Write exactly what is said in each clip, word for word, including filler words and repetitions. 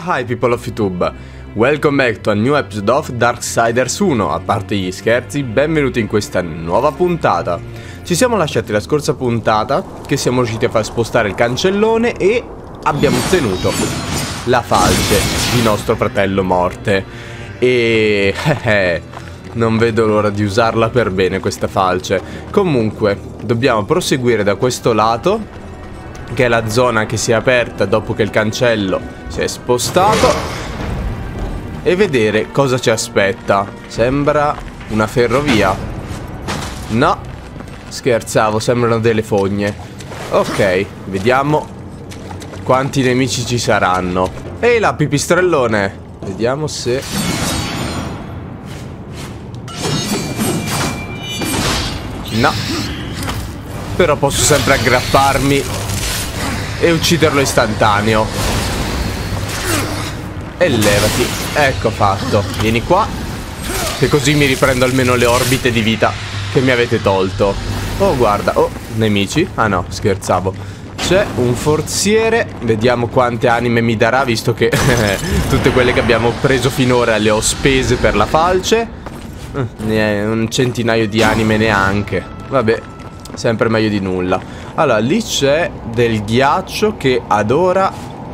Hi people of YouTube, welcome back to a new episode of Darksiders uno. A parte gli scherzi, benvenuti in questa nuova puntata. Ci siamo lasciati la scorsa puntata che siamo riusciti a far spostare il cancellone e abbiamo ottenuto la falce di nostro fratello morte. E eh, non vedo l'ora di usarla per bene questa falce. Comunque dobbiamo proseguire da questo lato, che è la zona che si è aperta dopo che il cancello si è spostato, e vedere cosa ci aspetta. Sembra una ferrovia. No, scherzavo, sembrano delle fogne. Ok, vediamo quanti nemici ci saranno. Ehi là, pipistrellone, vediamo se... No, però posso sempre aggrapparmi e ucciderlo istantaneo. E levati. Ecco fatto. Vieni qua, che così mi riprendo almeno le orbite di vita che mi avete tolto. Oh guarda. Oh, nemici. Ah no, scherzavo. C'è un forziere. Vediamo quante anime mi darà, visto che tutte quelle che abbiamo preso finora le ho spese per la falce. Un centinaio di anime neanche. Vabbè, sempre meglio di nulla. Allora, lì c'è del ghiaccio che ad ora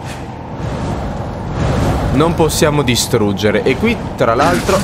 non possiamo distruggere. E qui, tra l'altro,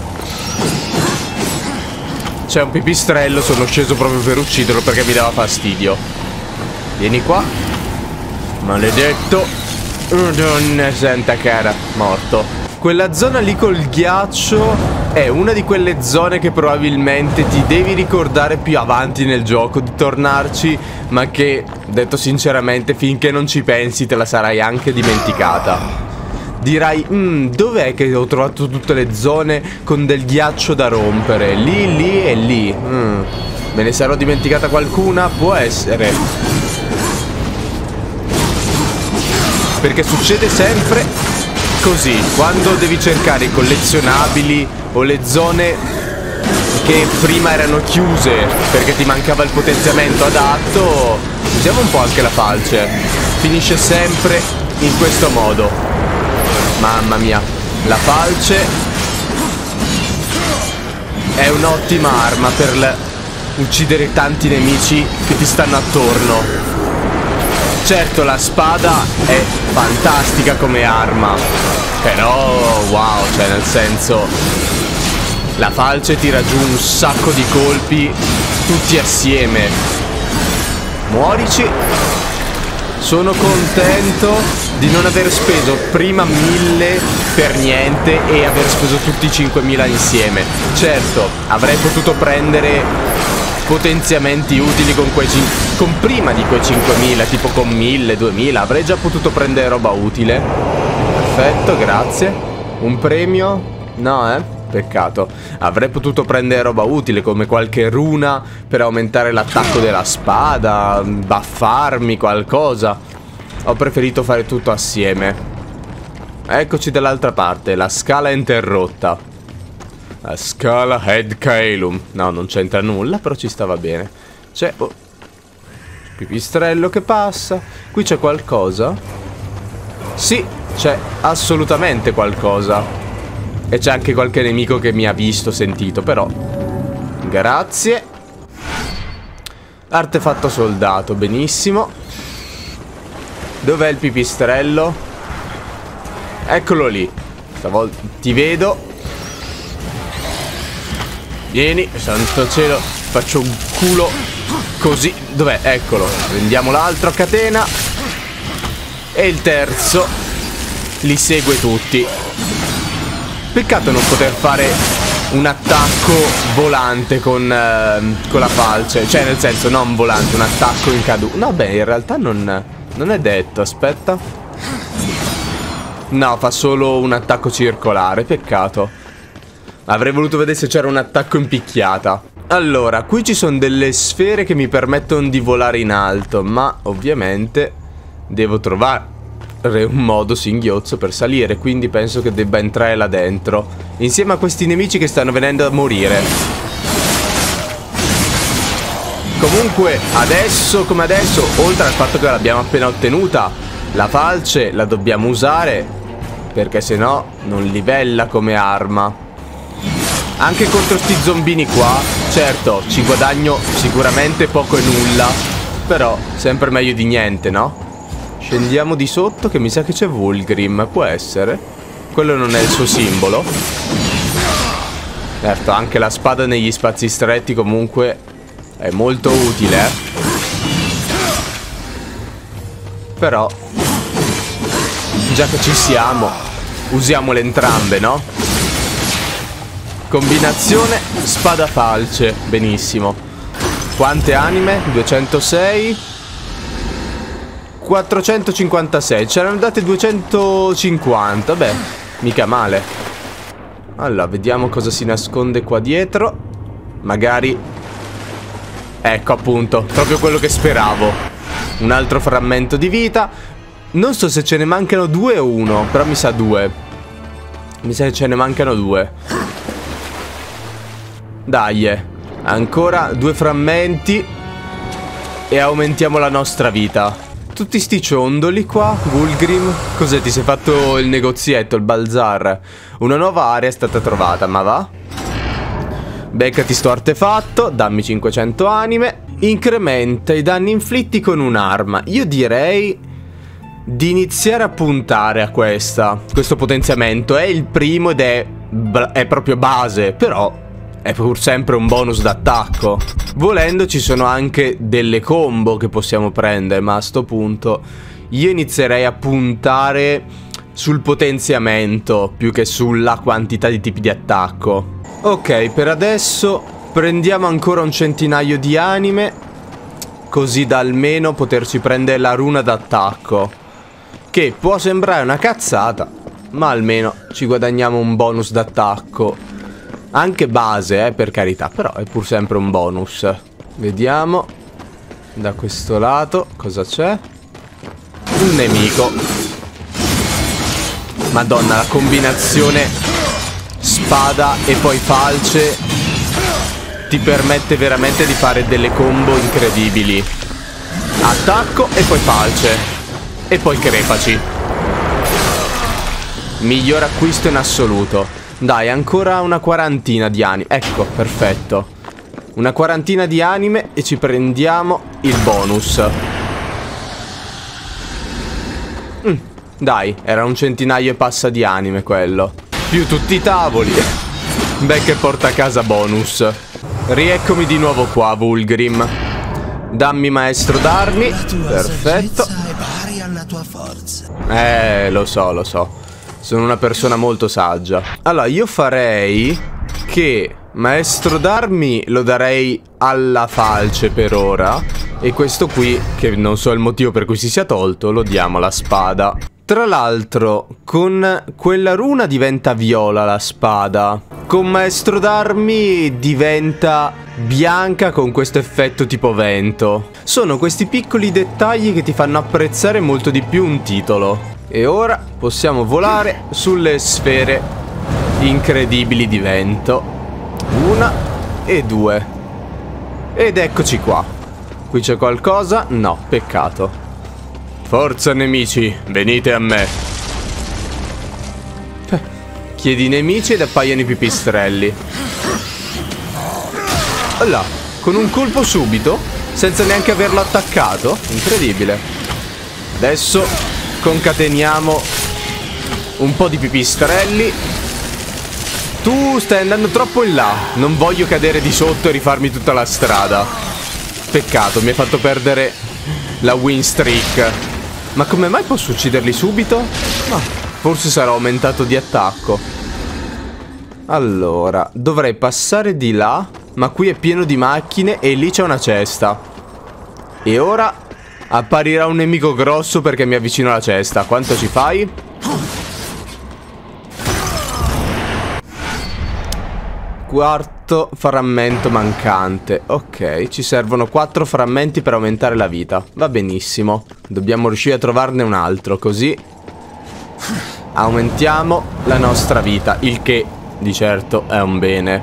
c'è un pipistrello. Sono sceso proprio per ucciderlo perché mi dava fastidio. Vieni qua, maledetto. Madonna santa cara, morto. Quella zona lì col ghiaccio è una di quelle zone che probabilmente ti devi ricordare più avanti nel gioco di tornarci, ma che, detto sinceramente, finché non ci pensi te la sarai anche dimenticata. Dirai, mmm, dov'è che ho trovato tutte le zone con del ghiaccio da rompere? Lì, lì e lì. Mm. Me ne sarò dimenticata qualcuna? Può essere. Perché succede sempre così, quando devi cercare i collezionabili o le zone che prima erano chiuse perché ti mancava il potenziamento adatto. Usiamo un po' anche la falce. Finisce sempre in questo modo. Mamma mia, la falce è un'ottima arma per uccidere tanti nemici che ti stanno attorno. Certo, la spada è fantastica come arma, però wow, cioè nel senso, la falce tira giù un sacco di colpi tutti assieme. Muorici. Sono contento di non aver speso prima mille per niente e aver speso tutti i cinquemila insieme. Certo, avrei potuto prendere potenziamenti utili con quei con prima di quei cinquemila, tipo con mille, duemila, avrei già potuto prendere roba utile. Perfetto, grazie. Un premio? No, eh? Peccato. Avrei potuto prendere roba utile come qualche runa per aumentare l'attacco della spada, buffarmi qualcosa. Ho preferito fare tutto assieme. Eccoci dall'altra parte, la scala è interrotta. La scala Head Caelum. No, non c'entra nulla, però ci stava bene. C'è oh, pipistrello che passa. Qui c'è qualcosa? Sì, c'è assolutamente qualcosa. E c'è anche qualche nemico che mi ha visto, sentito, però. Grazie. Artefatto soldato, benissimo. Dov'è il pipistrello? Eccolo lì. Stavolta ti vedo. Vieni, santo cielo, faccio un culo così. Dov'è? Eccolo. Prendiamo l'altro a catena. E il terzo li segue tutti. Peccato non poter fare un attacco volante con, eh, con la falce. Cioè nel senso non volante, un attacco in caduta. No beh, in realtà non, non è detto. Aspetta. No, fa solo un attacco circolare. Peccato. Avrei voluto vedere se c'era un attacco in picchiata. Allora, qui ci sono delle sfere che mi permettono di volare in alto, ma ovviamente devo trovare un modo singhiozzo per salire, quindi penso che debba entrare là dentro, insieme a questi nemici che stanno venendo a morire. Comunque, adesso come adesso, oltre al fatto che l'abbiamo appena ottenuta, la falce la dobbiamo usare perché se no non livella come arma. Anche contro sti zombini qua, certo, ci guadagno sicuramente poco e nulla, però sempre meglio di niente, no? Scendiamo di sotto, che mi sa che c'è Vulgrim, può essere? Quello non è il suo simbolo. Certo, anche la spada negli spazi stretti comunque è molto utile, eh? Però, già che ci siamo, usiamole entrambe, no? Combinazione spada falce, benissimo. Quante anime? duecentosei, quattrocentocinquantasei. C'erano date duecentocinquanta. Beh, mica male. Allora, vediamo cosa si nasconde qua dietro. Magari... Ecco appunto, proprio quello che speravo. Un altro frammento di vita. Non so se ce ne mancano due o uno, però mi sa due. Mi sa che ce ne mancano due. Dai, ancora due frammenti e aumentiamo la nostra vita. Tutti sti ciondoli qua, Vulgrim. Cos'è, ti sei fatto il negozietto, il bazar? Una nuova area è stata trovata, ma va? Beccati sto artefatto, dammi cinquecento anime. Incrementa i danni inflitti con un'arma. Io direi di iniziare a puntare a questa. Questo potenziamento è il primo ed è, è proprio base, però è pur sempre un bonus d'attacco. Volendo ci sono anche delle combo che possiamo prendere, ma a sto punto io inizierei a puntare sul potenziamento più che sulla quantità di tipi di attacco. Ok, per adesso prendiamo ancora un centinaio di anime, così da almeno poterci prendere la runa d'attacco, che può sembrare una cazzata, ma almeno ci guadagniamo un bonus d'attacco. Anche base, eh, per carità, però è pur sempre un bonus. Vediamo da questo lato cosa c'è. Un nemico. Madonna, la combinazione spada e poi falce ti permette veramente di fare delle combo incredibili. Attacco e poi falce. E poi crepaci. Miglior acquisto in assoluto. Dai, ancora una quarantina di anime. Ecco, perfetto. Una quarantina di anime e ci prendiamo il bonus. mm, Dai, era un centinaio e passa di anime quello. Più tutti i tavoli. Beh, che porta a casa bonus. Rieccomi di nuovo qua, Vulgrim. Dammi maestro d'armi. Perfetto. Eh, lo so, lo so. Sono una persona molto saggia. Allora, io farei che maestro d'armi lo darei alla falce per ora. E questo qui, che non so il motivo per cui si sia tolto, lo diamo alla spada. Tra l'altro, con quella runa diventa viola la spada. Con maestro d'armi diventa bianca con questo effetto tipo vento. Sono questi piccoli dettagli che ti fanno apprezzare molto di più un titolo. E ora possiamo volare sulle sfere incredibili di vento. Una e due. Ed eccoci qua. Qui c'è qualcosa? No, peccato. Forza nemici, venite a me. Eh, chiedi nemici ed appaiono i pipistrelli. Là, con un colpo subito, senza neanche averlo attaccato. Incredibile. Adesso concateniamo un po' di pipistrelli. Tu stai andando troppo in là. Non voglio cadere di sotto e rifarmi tutta la strada. Peccato, mi hai fatto perdere la win streak. Ma come mai posso ucciderli subito? No, forse sarà aumentato di attacco. Allora, dovrei passare di là, ma qui è pieno di macchine e lì c'è una cesta. E ora apparirà un nemico grosso perché mi avvicino alla cesta. Quanto ci fai? Quarto frammento mancante. Ok, ci servono quattro frammenti per aumentare la vita. Va benissimo. Dobbiamo riuscire a trovarne un altro, così aumentiamo la nostra vita, il che di certo è un bene.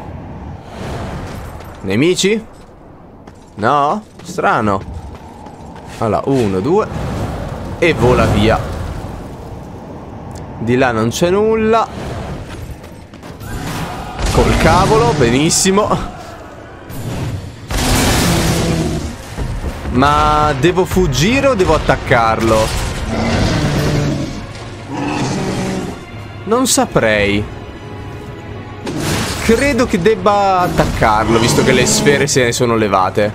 Nemici? No? Strano. Allora, uno, due e vola via. Di là non c'è nulla. Col cavolo, benissimo. Ma devo fuggire o devo attaccarlo? Non saprei. Credo che debba attaccarlo, visto che le sfere se ne sono levate.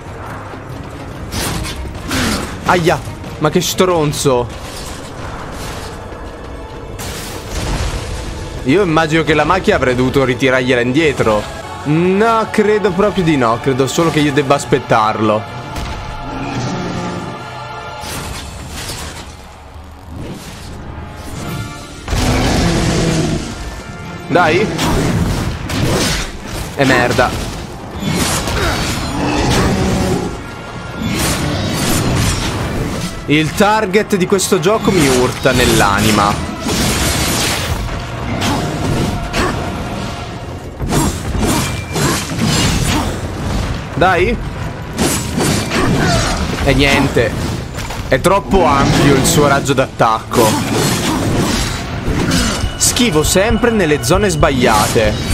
Aia, ma che stronzo. Io immagino che la macchina avrei dovuto ritirargliela indietro. No, credo proprio di no. Credo solo che io debba aspettarlo. Dai. E merda. Il target di questo gioco mi urta nell'anima. Dai. E niente. È troppo ampio il suo raggio d'attacco. Schivo sempre nelle zone sbagliate.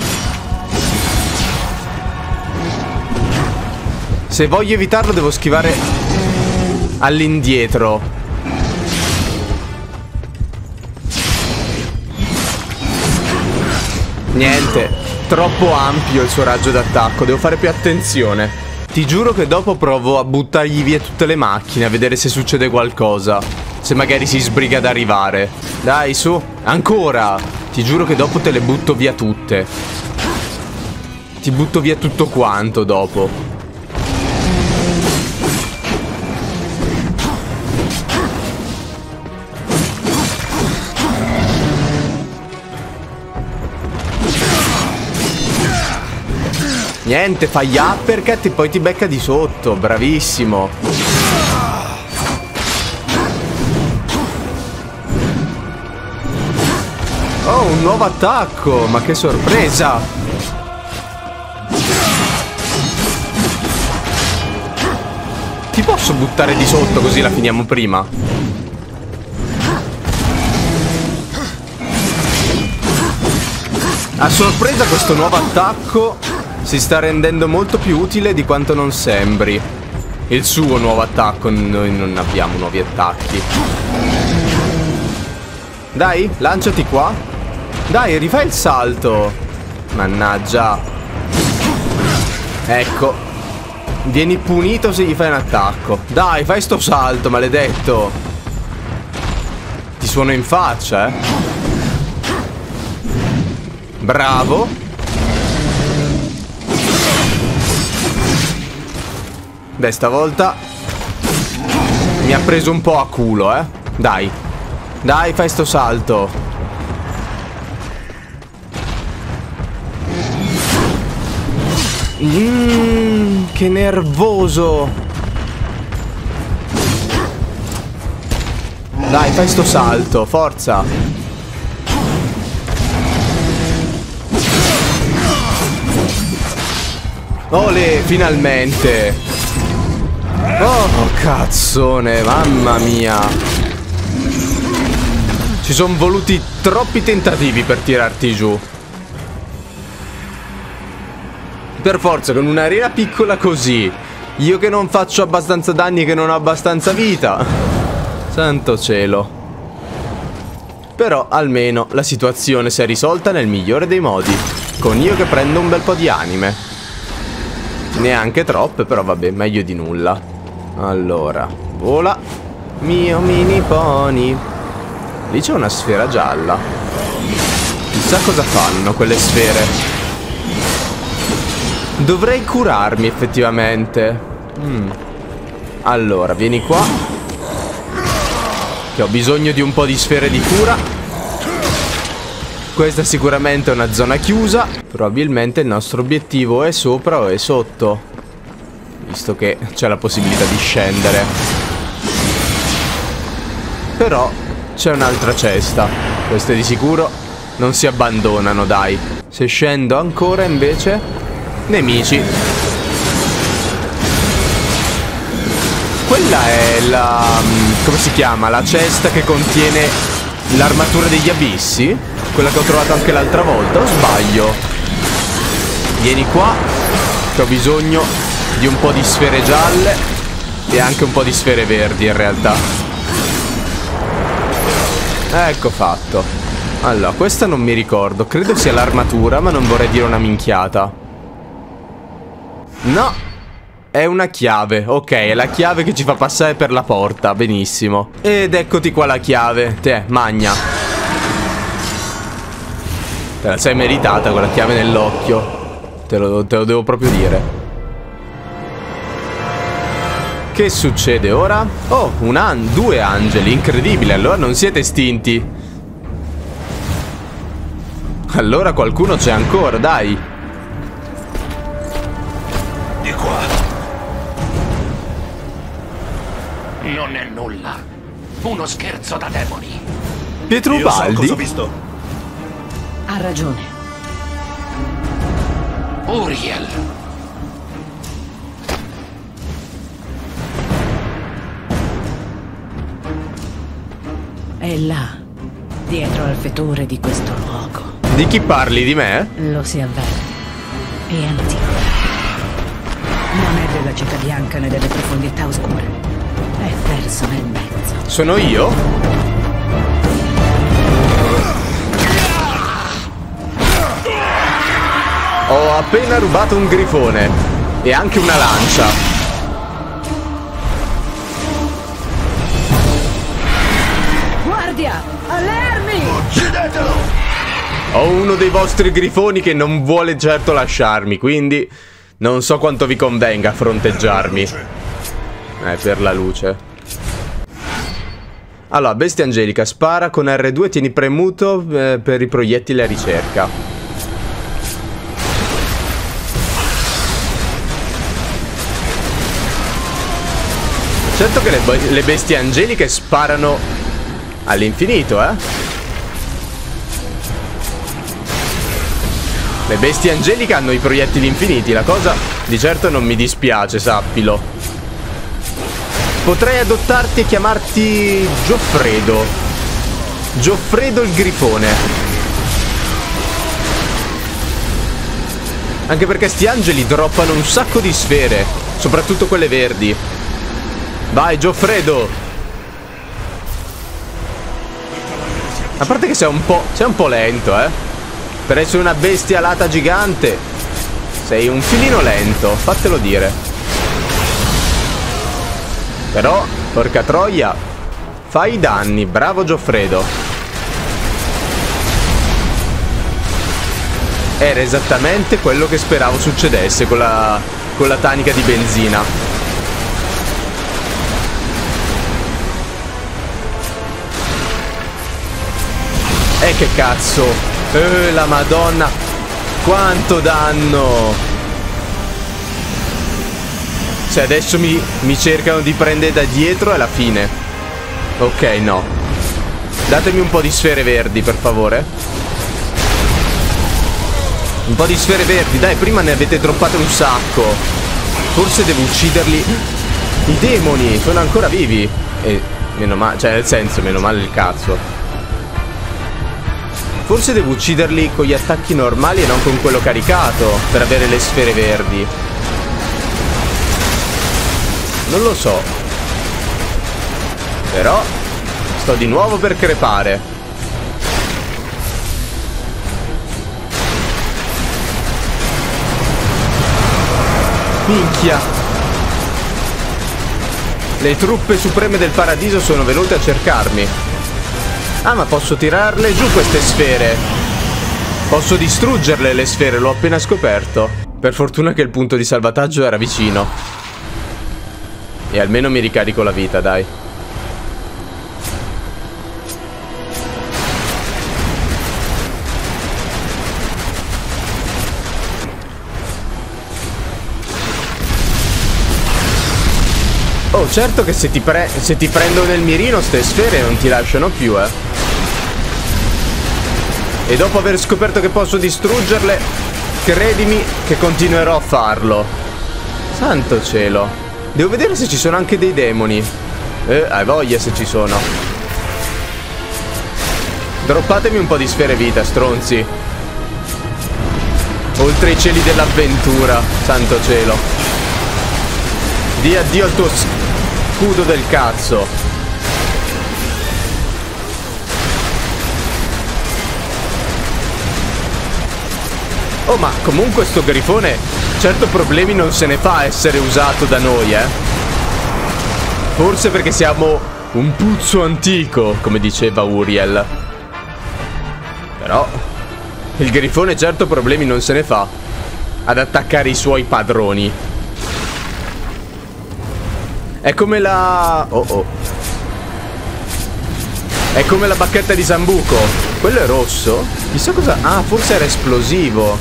Se voglio evitarlo devo schivare all'indietro. Niente, troppo ampio il suo raggio d'attacco. Devo fare più attenzione. Ti giuro che dopo provo a buttargli via tutte le macchine, a vedere se succede qualcosa. Se magari si sbriga ad arrivare. Dai, su. Ancora. Ti giuro che dopo te le butto via tutte. Ti butto via tutto quanto dopo. Niente, fai gli uppercut e poi ti becca di sotto. Bravissimo. Oh, un nuovo attacco. Ma che sorpresa. Ti posso buttare di sotto così la finiamo prima? A sorpresa questo nuovo attacco si sta rendendo molto più utile di quanto non sembri. Il suo nuovo attacco. Noi non abbiamo nuovi attacchi. Dai, lanciati qua. Dai, rifai il salto. Mannaggia. Ecco. Vieni punito se gli fai un attacco. Dai, fai sto salto, maledetto. Ti suono in faccia, eh. Bravo. Beh, stavolta mi ha preso un po' a culo, eh. Dai. Dai, fai sto salto. Mmm, che nervoso. Dai, fai sto salto, forza. Ole, finalmente. Oh, cazzone, mamma mia. Ci sono voluti troppi tentativi per tirarti giù. Per forza, con un'arena piccola così. Io che non faccio abbastanza danni e che non ho abbastanza vita. Santo cielo. Però almeno la situazione si è risolta nel migliore dei modi. Con io che prendo un bel po' di anime. Neanche troppe, però vabbè, meglio di nulla. Allora, vola, mio mini pony. Lì c'è una sfera gialla. Chissà cosa fanno quelle sfere. Dovrei curarmi effettivamente. mm. Allora, vieni qua, che ho bisogno di un po' di sfere di cura. Questa sicuramente è una zona chiusa. Probabilmente il nostro obiettivo è sopra o è sotto, visto che c'è la possibilità di scendere. Però c'è un'altra cesta. Queste di sicuro non si abbandonano, dai. Se scendo ancora invece, nemici. Quella è la... come si chiama? La cesta che contiene l'armatura degli abissi? Quella che ho trovato anche l'altra volta, o sbaglio? Vieni qua, che ho bisogno di un po' di sfere gialle e anche un po' di sfere verdi in realtà. Ecco fatto. Allora, questa non mi ricordo. Credo sia l'armatura, ma non vorrei dire una minchiata. No, è una chiave. Ok, è la chiave che ci fa passare per la porta. Benissimo. Ed eccoti qua la chiave. Te, magna. Te la sei meritata quella chiave nell'occhio. Te lo, te lo devo proprio dire. Che succede ora? Oh, un an due angeli, incredibile, allora non siete estinti. Allora qualcuno c'è ancora, dai. Di qua. Non è nulla. Uno scherzo da demoni. Pietro Io so Baldi? cosa ho visto. Ha ragione. Uriel. È là, dietro al fetore di questo luogo. Di chi parli? Di me? Lo si avverte. È antico. Non è della città bianca né delle profondità oscure. È perso nel mezzo. Sono io? Ho appena rubato un grifone. E anche una lancia. Guardia! Alle armi! Uccidetelo! Ho uno dei vostri grifoni che non vuole certo lasciarmi, quindi non so quanto vi convenga fronteggiarmi. Eh, per la luce. Allora, bestia angelica, spara con erre due, tieni premuto eh, per i proiettili a ricerca. Certo che le, le bestie angeliche sparano all'infinito, eh? Le bestie angeliche hanno i proiettili infiniti, la cosa di certo non mi dispiace, sappilo. Potrei adottarti e chiamarti Gioffredo. Gioffredo il grifone. Anche perché sti angeli droppano un sacco di sfere, soprattutto quelle verdi. Vai, Gioffredo. A parte che sei un po', sei un po' lento, eh. Per essere una bestia alata gigante sei un filino lento, fatelo dire. Però, porca troia, fai i danni, bravo Gioffredo. Era esattamente quello che speravo succedesse con la, con la tanica di benzina. E che cazzo. Eh, la madonna. Quanto danno. Se adesso mi, mi cercano di prendere da dietro è la fine. Ok, no. Datemi un po' di sfere verdi, per favore. Un po' di sfere verdi. Dai, prima ne avete droppate un sacco. Forse devo ucciderli. I demoni sono ancora vivi. E meno male, cioè nel senso, meno male il cazzo. Forse devo ucciderli con gli attacchi normali e non con quello caricato per avere le sfere verdi. Non lo so. Però sto di nuovo per crepare. Minchia. Le truppe supreme del paradiso sono venute a cercarmi. Ah, ma posso tirarle giù queste sfere. Posso distruggerle le sfere, l'ho appena scoperto. Per fortuna che il punto di salvataggio era vicino. E almeno mi ricarico la vita, dai. Oh, certo che se ti, pre se ti prendo nel mirino ste sfere non ti lasciano più, eh. E dopo aver scoperto che posso distruggerle, credimi che continuerò a farlo. Santo cielo. Devo vedere se ci sono anche dei demoni. Eh, hai voglia se ci sono. Droppatemi un po' di sfere vita, stronzi. Oltre i cieli dell'avventura, santo cielo. Di addio al tuo scudo del cazzo. Oh, ma comunque sto grifone certo problemi non se ne fa a essere usato da noi, eh. Forse perché siamo un puzzo antico, come diceva Uriel. Però il grifone certo problemi non se ne fa ad attaccare i suoi padroni. È come la... Oh oh. È come la bacchetta di Sambuco. Quello è rosso? Chissà cosa... Ah, forse era esplosivo.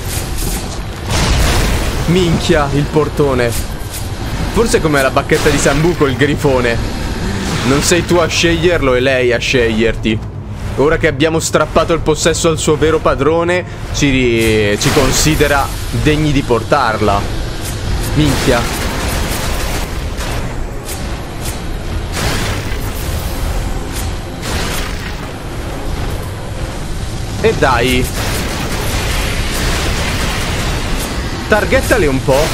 Minchia, il portone. Forse è come la bacchetta di Sambuco il grifone. Non sei tu a sceglierlo, è lei a sceglierti. Ora che abbiamo strappato il possesso al suo vero padrone, ci, ci considera degni di portarla. Minchia. E dai. Targettali un po'.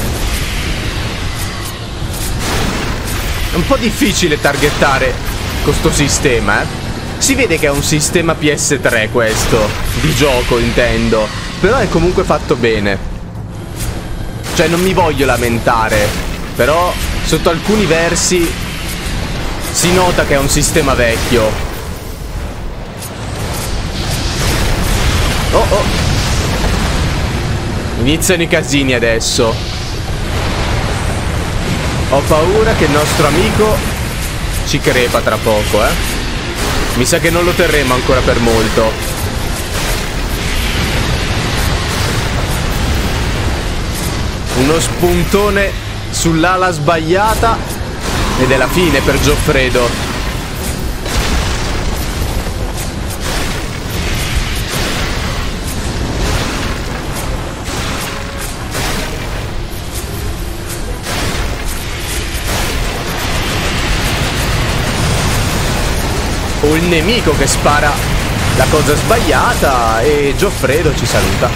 È un po' difficile targettare con sto sistema, eh. Si vede che è un sistema P S tre questo, di gioco intendo, però è comunque fatto bene. Cioè non mi voglio lamentare, però sotto alcuni versi si nota che è un sistema vecchio. Oh oh. Iniziano i casini adesso. Ho paura che il nostro amico ci crepa tra poco, eh. Mi sa che non lo terremo ancora per molto. Uno spuntone sull'ala sbagliata ed è la fine per Gioffredo. O il nemico che spara la cosa sbagliata e Gioffredo ci saluta.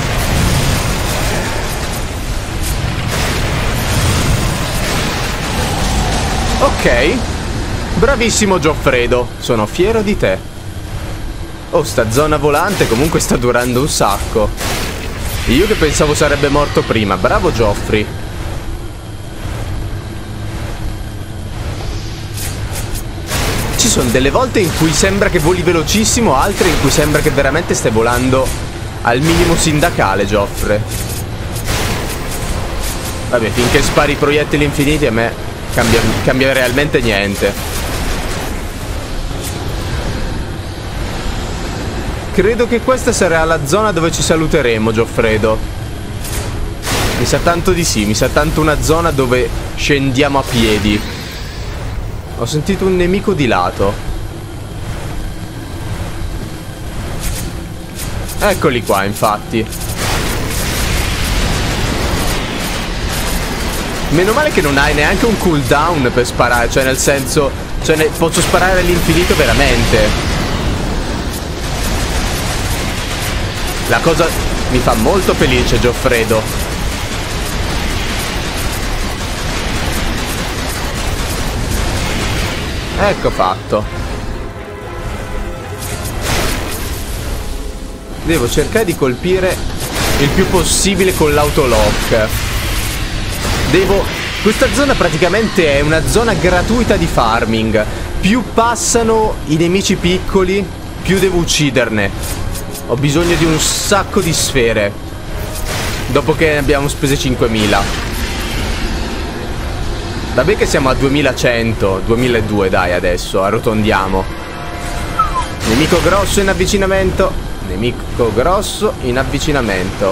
Ok. Bravissimo Gioffredo. Sono fiero di te. Oh, sta zona volante comunque sta durando un sacco. Io che pensavo sarebbe morto prima. Bravo Geoffrey. Ci sono delle volte in cui sembra che voli velocissimo, altre in cui sembra che veramente stai volando al minimo sindacale, Geoffrey. Vabbè, finché spari proiettili infiniti a me cambia, cambia realmente niente. Credo che questa sarà la zona dove ci saluteremo, Gioffredo. Mi sa tanto di sì, mi sa tanto una zona dove scendiamo a piedi. Ho sentito un nemico di lato. Eccoli qua, infatti. Meno male che non hai neanche un cooldown per sparare. Cioè, nel senso, cioè, ne, posso sparare all'infinito veramente. La cosa mi fa molto felice, Gioffredo. Ecco fatto. Devo cercare di colpire il più possibile con l'autolock. Devo... Questa zona praticamente è una zona gratuita di farming. Più passano i nemici piccoli, più devo ucciderne. Ho bisogno di un sacco di sfere, dopo che ne abbiamo spese cinquemila. Vabbè che siamo a duemilacento, duemiladue dai adesso, arrotondiamo. Nemico grosso in avvicinamento. Nemico grosso in avvicinamento.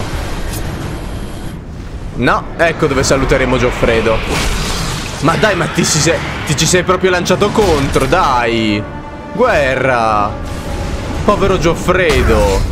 No, ecco dove saluteremo Gioffredo. Ma dai, ma ti, si sei, ti ci sei proprio lanciato contro, dai. Guerra. Povero Gioffredo.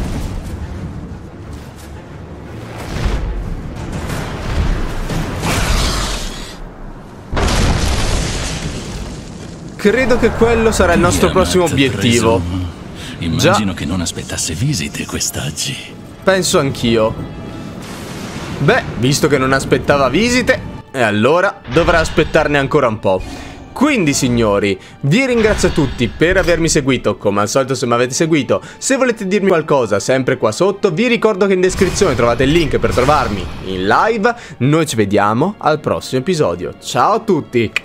Credo che quello sarà il nostro prossimo obiettivo. Immagino Già. che non aspettasse visite quest'oggi. Penso anch'io. Beh, visto che non aspettava visite, e allora dovrà aspettarne ancora un po'. Quindi signori, vi ringrazio a tutti per avermi seguito, come al solito se mi avete seguito. Se volete dirmi qualcosa, sempre qua sotto, vi ricordo che in descrizione trovate il link per trovarmi in live. Noi ci vediamo al prossimo episodio. Ciao a tutti!